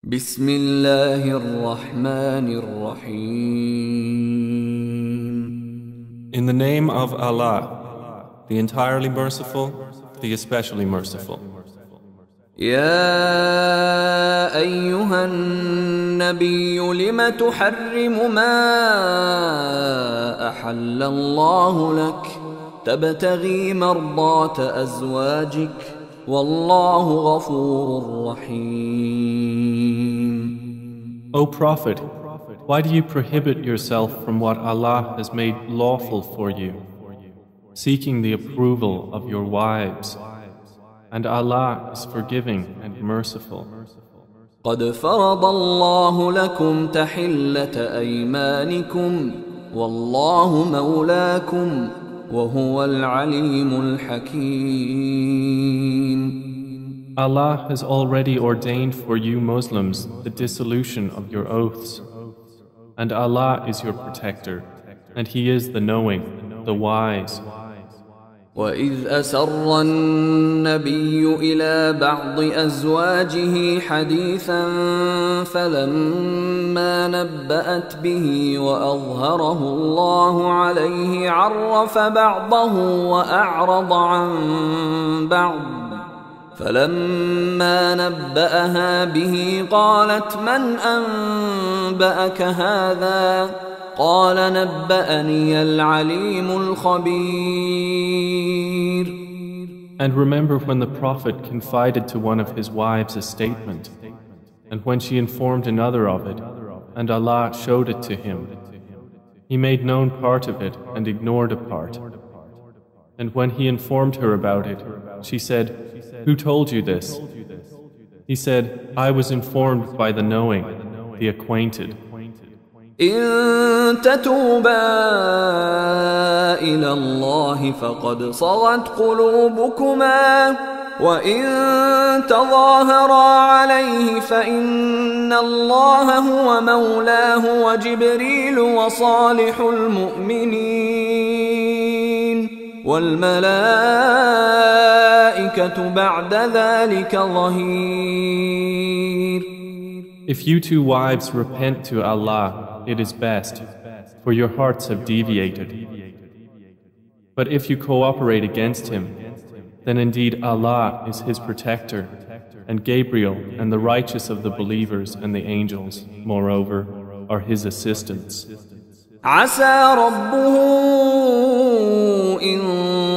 بسم الله الرحمن الرحيم. In the name of Allah, the entirely merciful, the especially merciful. يا أيها النبي لم تحرم ما أحل الله لك تبتغي مرضات أزواجك والله غفور رحيم. O Prophet, why do you prohibit yourself from what Allah has made lawful for you, seeking the approval of your wives? And Allah is forgiving and merciful. قد فرض الله لكم تحلة أيمانكم والله مولاكم وهو العليم الحكيم. Allah has already ordained for you Muslims the dissolution of your oaths. And Allah is your protector, and He is the knowing, the wise. وإذ أسر النبي إلى بعض أزواجه حديثا فلما نبأت به وأظهره الله عليه عرف بعضه وأعرض عن بعض فلما نبأها به قالت من أنبأك هذا قال نبأني العليم الخبير. And remember when the Prophet confided to one of his wives a statement, and when she informed another of it, and Allah showed it to him, He made known part of it and ignored a part. And when he informed her about it, she said, "Who told you this?" He said, "I was informed by the knowing, the acquainted." إن تتوبا إلى الله فقد صغت قلوبكما وإن تظاهرا عليه فإن الله هو مولاه وجبريل وصالح المؤمنين والملائكة بعد ذلك ظهير. If you two wives repent to Allah, it is best, for your hearts have deviated. But if you cooperate against him, then indeed Allah is his protector, and Gabriel and the righteous of the believers and the angels, moreover, are his assistants. عسى ربه إن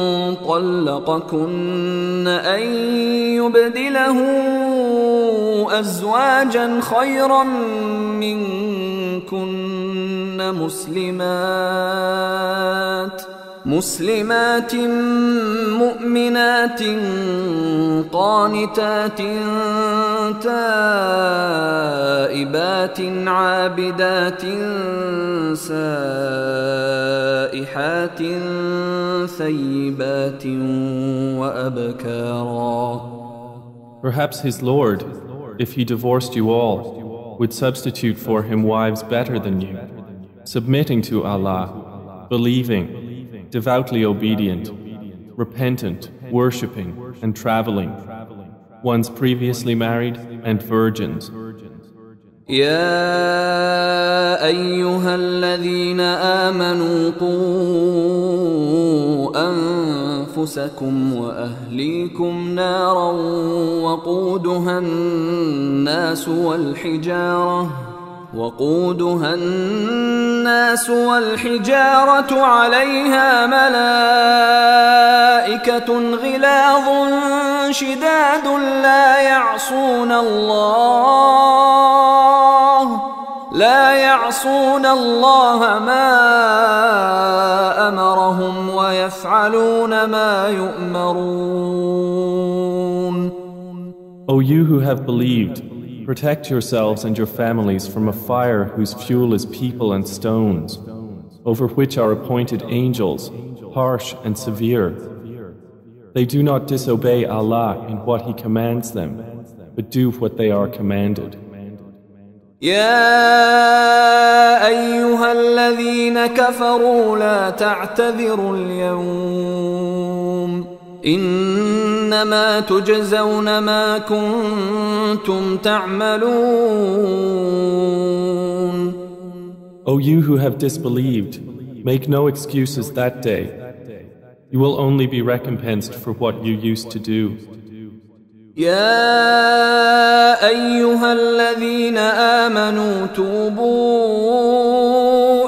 طلقكن أن يبدله أزواجا خيرا منكن مسلمات مؤمنات قانتات تائبات عابدات سائحات ثيبات وأبكارا. Perhaps his Lord, if he divorced you all, would substitute for him wives better than you, submitting to Allah, believing, devoutly obedient, repentant, worshipping, and traveling, ones previously married and virgins. يا أيها الذين آمنوا قوا أنفسكم وأهليكم نارا وقودها الناس والحجارة عليها ملائكة غلاظ شداد لا يعصون الله ما أمرهم ويفعلون ما يؤمرون. O you who have believed, protect yourselves and your families from a fire whose fuel is people and stones, over which are appointed angels, harsh and severe. They do not disobey Allah in what He commands them, but do what they are commanded. يا أيها الذين كفروا لا تعتذروا اليوم إنما تجزون ما كنتم تعملون. O you who have disbelieved, make no excuses that day. You will only be recompensed for what you used to do. يا أيها الذين آمنوا توبوا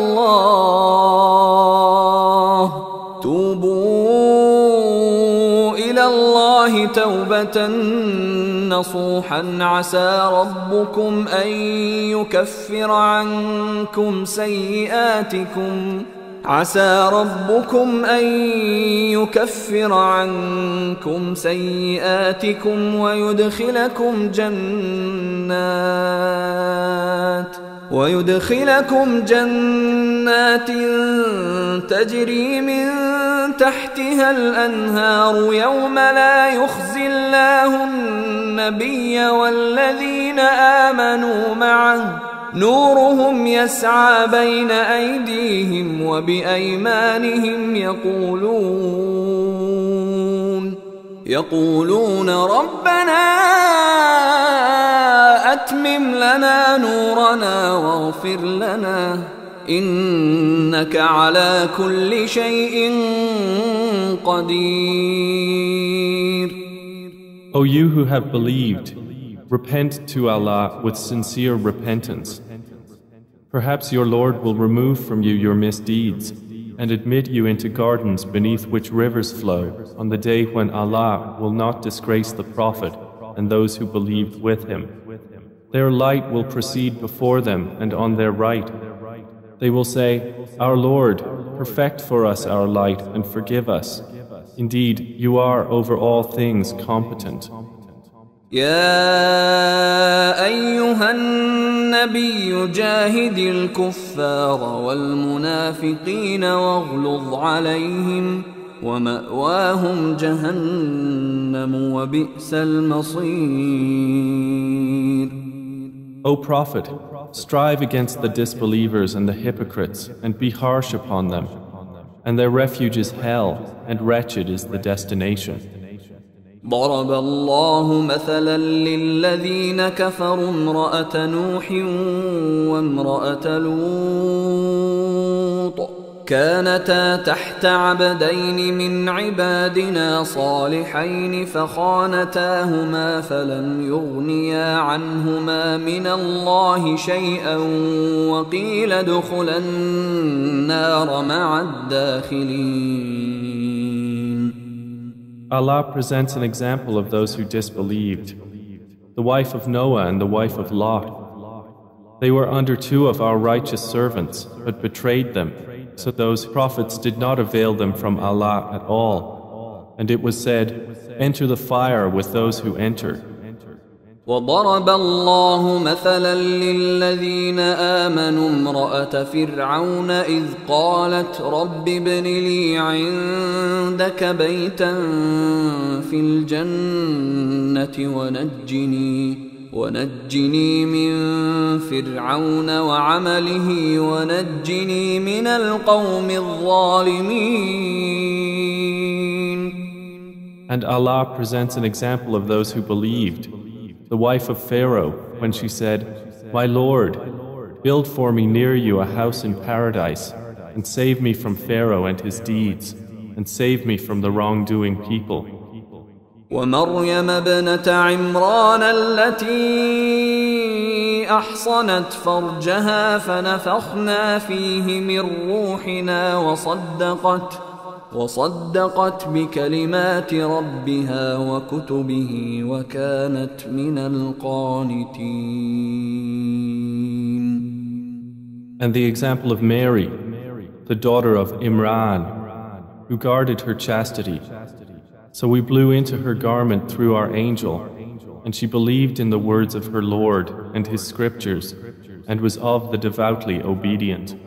إلى الله توبة نصوحا عسى ربكم أن يكفر عنكم سيئاتكم ويدخلكم جنات تجري من تحتها الأنهار يوم لا يخزي الله النبي والذين آمنوا معه نورهم يسعى بين أيديهم وبأيمانهم يقولون ربنا أتمم لنا نورنا واغفر لنا إنك على كل شيء قدير. O you who have believed, repent to Allah with sincere repentance. Perhaps your Lord will remove from you your misdeeds and admit you into gardens beneath which rivers flow on the day when Allah will not disgrace the Prophet and those who believed with him. Their light will proceed before them and on their right. They will say, Our Lord, perfect for us our light and forgive us. Indeed, you are over all things competent. يا أيها النبي جاهد الكفار والمنافقين واغلظ عليهم ومأواهم جهنم وبئس المصير. O Prophet, strive against the disbelievers and the hypocrites and be harsh upon them, and their refuge is hell, and wretched is the destination. ضرب الله مثلا للذين كفروا امرأة نوح وامرأة لوط كانتا تحت عبدين من عبادنا صالحين فخانتاهما فلم يغنيا عنهما من الله شيئا وقيل ادخلا النار مع الداخلين. Allah presents an example of those who disbelieved, the wife of Noah and the wife of Lot. They were under two of our righteous servants, but betrayed them, so those prophets did not avail them from Allah at all. And it was said, Enter the fire with those who entered. وضرب الله مثلا للذين آمنوا امرأة فرعون إذ قالت رب ابن لي عندك بيتا في الجنة ونجني من فرعون وعمله ونجني من القوم الظالمين. And Allah presents an example of those who believed. The wife of Pharaoh, when she said, My Lord, build for me near you a house in paradise, and save me from Pharaoh and his deeds, and save me from the wrongdoing people. ومريم ابنة عمران التي أحصنت فرجها فنفخنا فيه من روحنا وصدقت بكلمات ربها وكتبه وكانت من القانتين. And the example of Mary, the daughter of Imran, who guarded her chastity. So we blew into her garment through our angel, and she believed in the words of her Lord and his scriptures, and was of the devoutly obedient.